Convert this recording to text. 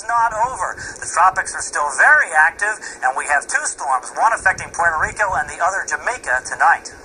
not over. The tropics are still very active, and we have two storms, one affecting Puerto Rico and the other Jamaica tonight.